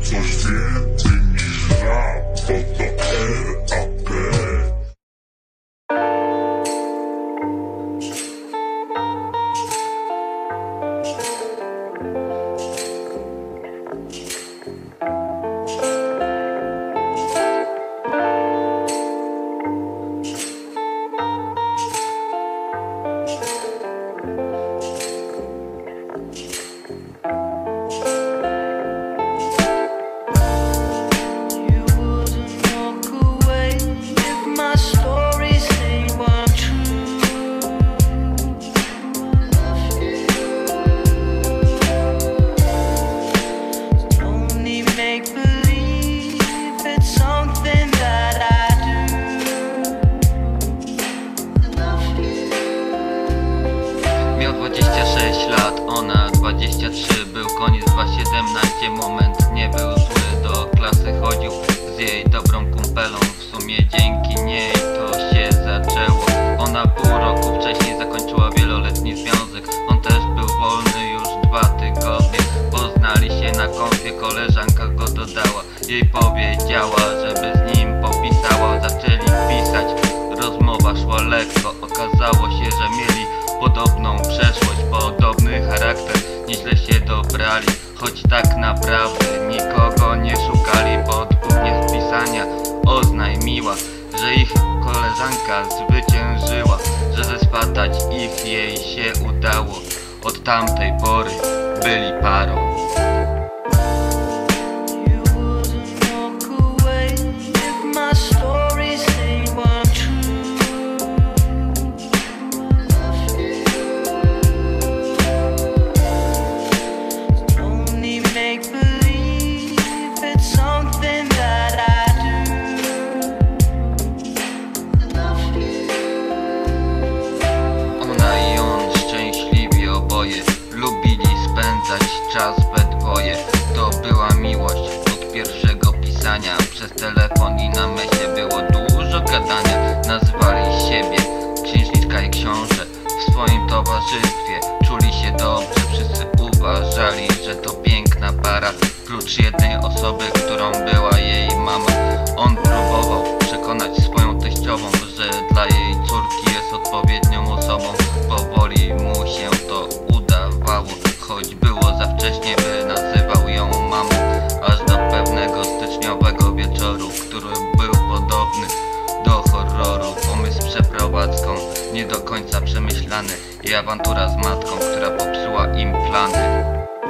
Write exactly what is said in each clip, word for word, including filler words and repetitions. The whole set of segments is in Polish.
Coś więcej niż rap, to to R A P. Miał dwadzieścia sześć lat, ona dwadzieścia trzy. Był koniec dwa siedemnaście, moment nie był zły. Do klasy chodził z jej dobrą kumpelą. W sumie dzięki niej to się zaczęło. Ona pół roku wcześniej zakończyła wieloletni związek. On też był wolny już dwa tygodnie. Poznali się na konfie, koleżanka go dodała. Jej powiedziała, żeby z nim popisała. Zaczęli pisać, rozmowa szła lekko. Okazało się, że mieli podobną przeszłość, podobny charakter. Nieźle się dobrali, choć tak naprawdę nikogo nie szukali. Po dwóch dniach pisania oznajmiła, że ich koleżanka zwyciężyła, że zeswatać ich jej się udało. Od tamtej pory byli parą. Lubili spędzać czas we dwoje. To była miłość od pierwszego pisania. Przez telefon i na mesie było dużo gadania. Nazywali siebie księżniczka i książę. W swoim towarzystwie czuli się dobrze. Wszyscy uważali, że to piękna para, prócz jednej osoby, którą była jej mama. On próbował przekonać swoją teściową, że dla jej córki jest odpowiednią osobą. Powoli mu się to udawało, choć było za wcześnie, by nazywał ją mamą. Aż do pewnego styczniowego wieczoru, który był podobny do horroru. Pomysł z przeprowadzką nie do końca przemyślany i awantura z matką, która popsuła im plany.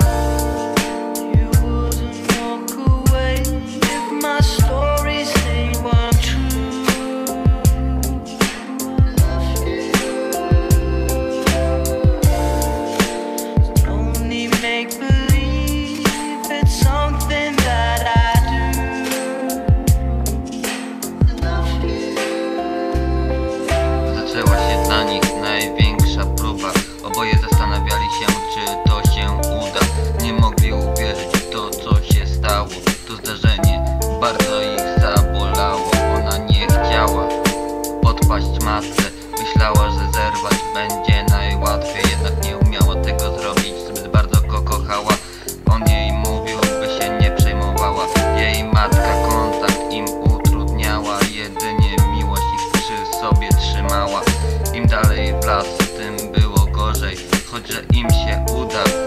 Zaczęła się dla nich największa próba. Oboje zastanawiali się, czy to się uda. Nie mogli uwierzyć w to, co się stało. To zdarzenie bardzo ich zabolało. Ona nie chciała podpaść matce. Myślała, że zerwać będzie najłatwiej. Jednak nie umiała tego zrobić, zbyt bardzo go kochała. On jej mówił, by się nie przejmowała. Jej matka kontakt im utrudniała. Jedynie miłość ich przy sobie trzymała. Im dalej w las, tym było gorzej. Choć że im się uda